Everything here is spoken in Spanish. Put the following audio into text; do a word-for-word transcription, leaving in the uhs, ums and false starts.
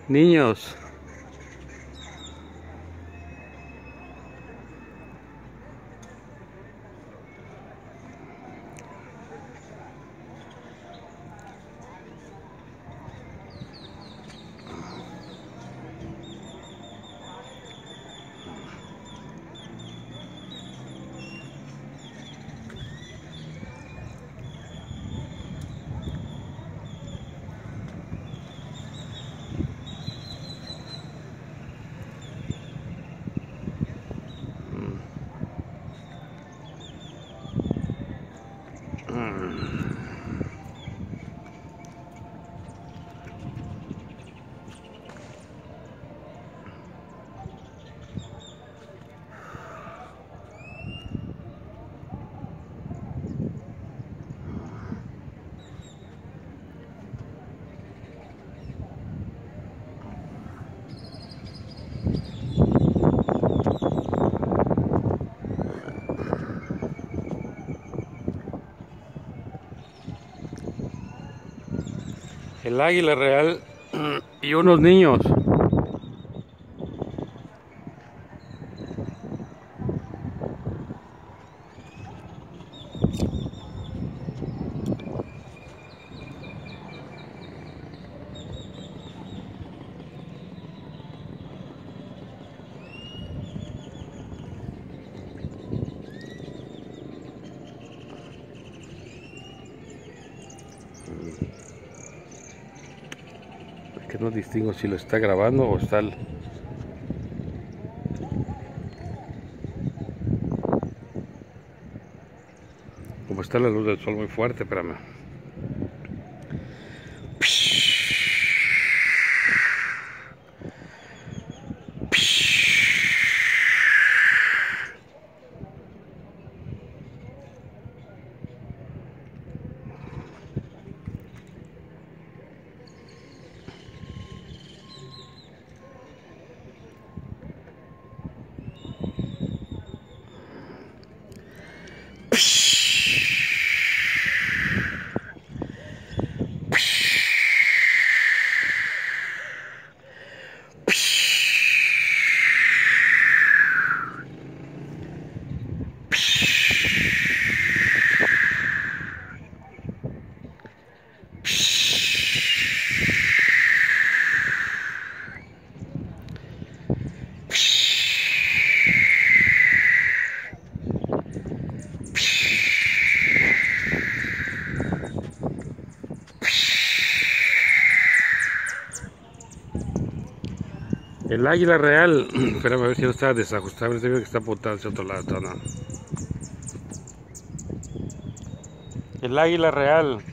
Niños. El águila real y unos niños. Que no distingo si lo está grabando o está el... como está la luz del sol muy fuerte. Espérame. El águila real, espérame a ver si no está desajustado, este veo que está apuntado hacia otro lado, no. El águila real.